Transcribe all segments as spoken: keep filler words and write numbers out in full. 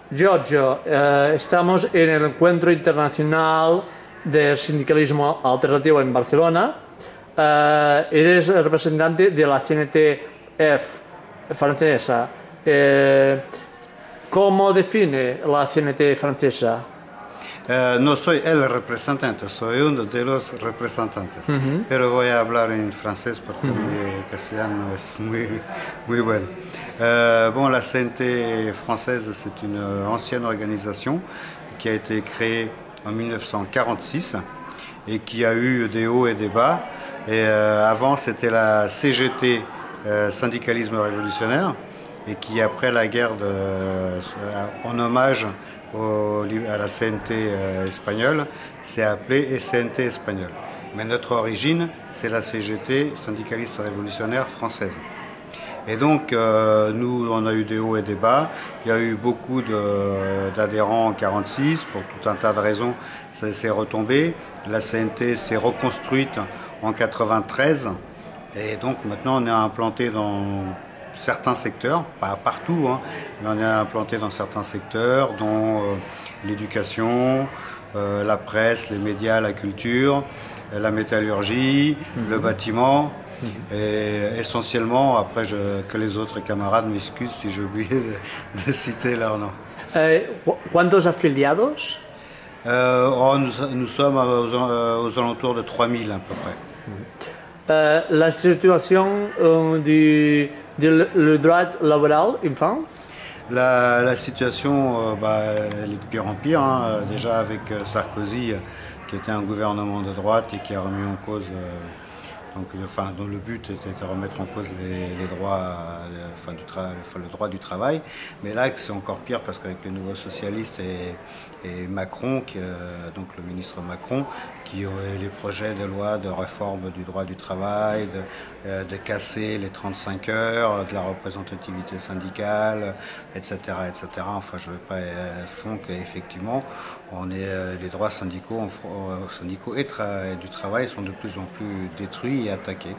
Giorgio, eh, estamos en el Encuentro Internacional del Sindicalismo Alternativo en Barcelona. Eh, eres representante de la C N T F francesa. Eh, ¿Cómo define la C N T francesa? Uh, no soy el representante, soy uno de los representantes. Uh-huh. Pero voy a hablar en francés porque uh-huh. mi castellano es muy, muy bueno. Euh, bon, la C N T française, c'est une ancienne organisation qui a été créée en mille neuf cent quarante-six et qui a eu des hauts et des bas. Et euh, avant, c'était la C G T, euh, Syndicalisme Révolutionnaire, et qui, après la guerre, de, euh, en hommage au, à la C N T euh, espagnole, s'est appelée C N T espagnole. Mais notre origine, c'est la C G T, Syndicaliste Révolutionnaire française. Et donc, euh, nous, on a eu des hauts et des bas. Il y a eu beaucoup d'adhérents en quarante-six, pour tout un tas de raisons, ça s'est retombé. La C N T s'est reconstruite en quatre-vingt-treize. Et donc, maintenant, on est implanté dans certains secteurs, pas partout, hein, mais on est implanté dans certains secteurs, dont euh, l'éducation, euh, la presse, les médias, la culture, la métallurgie, mmh. le bâtiment. Et essentiellement, après je, que les autres camarades m'excusent si j'ai oublié de, de citer leur nom. Eh, ¿Cuántos afiliados? Euh, oh, nous, nous sommes aux, aux alentours de trois mille à peu près. Euh, la situation euh, du, du le droit laboral en France? La, la situation, euh, bah, elle est de pire en pire, hein, déjà avec Sarkozy, qui était un gouvernement de droite et qui a remis en cause... Euh, Donc, enfin, dont le but était de remettre en cause les, les droits, enfin, du enfin, le droit du travail. Mais là, c'est encore pire parce qu'avec les nouveaux socialistes et, et Macron, qui, euh, donc le ministre Macron, qui aurait les projets de loi de réforme du droit du travail, de, euh, de casser les trente-cinq heures, de la représentativité syndicale, et cetera, et cetera. Enfin, je ne veux pas euh, fond qu'effectivement, on est, euh, les droits syndicaux, euh, syndicaux et, et du travail sont de plus en plus détruits et attaqués.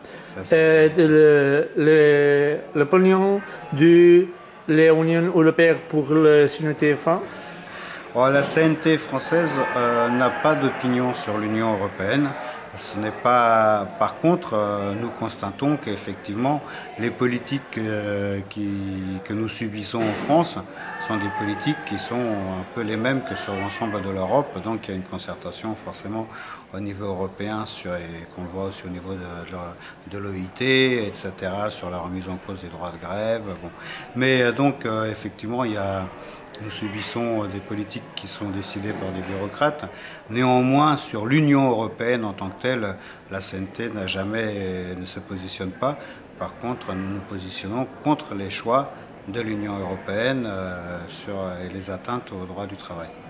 L'opinion de l'Union européenne pour la C N T France? Oh, la C N T française euh, n'a pas d'opinion sur l'Union européenne. Ce n'est pas. Par contre, euh, nous constatons qu'effectivement, les politiques euh, qui, que nous subissons en France sont des politiques qui sont un peu les mêmes que sur l'ensemble de l'Europe. Donc, il y a une concertation forcément au niveau européen, sur, et qu'on voit aussi au niveau de, de l'O I T, et cetera, sur la remise en cause des droits de grève. Bon. Mais donc, euh, effectivement, il y a. Nous subissons des politiques qui sont décidées par des bureaucrates. Néanmoins, sur l'Union européenne en tant que telle, la C N T n'a jamais, ne se positionne pas. Par contre, nous nous positionnons contre les choix de l'Union européenne euh, sur les atteintes aux droits du travail.